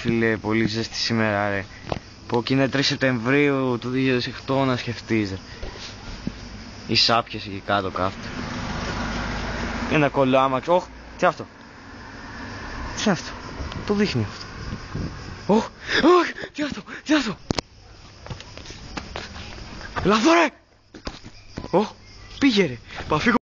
φίλε, πολύ ζέστη σήμερα ρε. Πω και είναι 3 Σεπτεμβρίου του 2008 να σκεφτείς ρε. Οι σάπιες εκεί κάτω κάθονται. Ένα κολλάμαξ, όχ, τι αυτό. Τι είναι αυτό, το δείχνει αυτό. Όχ, όχ, τι αυτό, τι αυτό. Λάθο ρε. Όχ, πήγε ρε, πα φύγω.